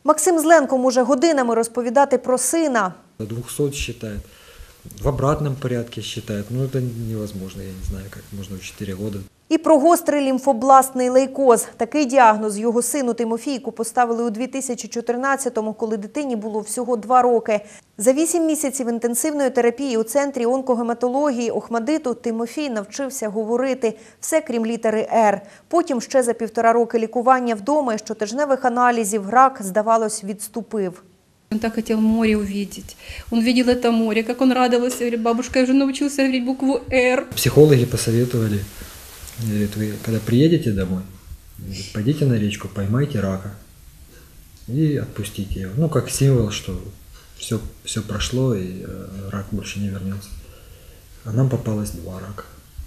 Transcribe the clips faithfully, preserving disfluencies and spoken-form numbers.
Максим Зленко може годинами розповідати про сина. двухсот считает, в обратном порядке считает. Ну это невозможно, я не знаю, как можно в чотири года. І про гострий лімфобластний лейкоз. Такий діагноз його сину Тимофійку поставили у дві тисячі чотирнадцятому, коли дитині було всього два роки. За вісім місяців інтенсивної терапії у центрі онкогематології Охмадиту Тимофій навчився говорити все, крім літери «Р». Потім ще за півтора роки лікування вдома і щотижневих аналізів рак, здавалось, відступив. Он так хотел море увидеть. Он видел это море, как он радовался. Говорит, бабушка, я уже научился говорить букву «Р». Психологи посоветовали, говорят, вы когда приедете домой, пойдите на речку, поймайте рака и отпустите его. Ну, как символ, что все, все прошло и рак больше не вернется. А нам попалось два рака.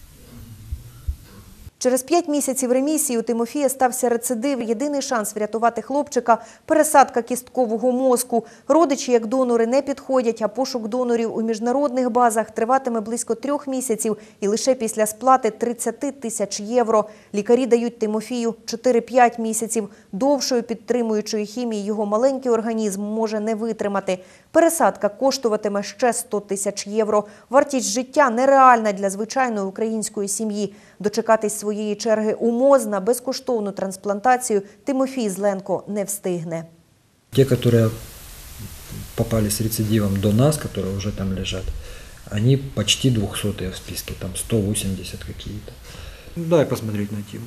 Через п'ять місяців ремісії у Тимофія стався рецидив. Єдиний шанс врятувати хлопчика – пересадка кісткового мозку. Родичі як донори не підходять, а пошук донорів у міжнародних базах триватиме близько трьох місяців і лише після сплати тридцяти тисяч євро. Лікарі дають Тимофію чотири-п'ять місяців. Довшою підтримуючої хімії його маленький організм може не витримати. Пересадка коштуватиме ще сто тисяч євро. Вартість життя нереальна для звичайної української сім'ї. Дочекатись своєї черги у МОЗ на безкоштовну трансплантацію Тимофій Зленко не встигне. Те, которые попали с рецидивом до нас, которые уже там лежат, они почти двухсотые в списке, там сто восемьдесят какие-то. Дай посмотреть на Тиму.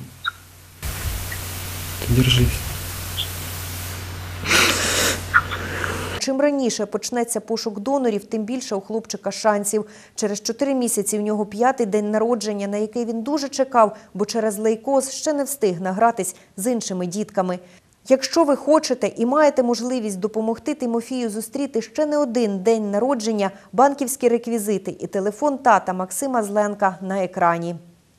Держись. Чим раніше почнеться пошук донорів, тим більше у хлопчика шансів. Через чотири місяці в нього п'ятий день народження, на який він дуже чекав, бо через лейкоз ще не встиг награтись з іншими дітками. Якщо ви хочете і маєте можливість допомогти Тимофію зустріти ще не один день народження, банківські реквізити і телефон тата Максима Зленка на екрані.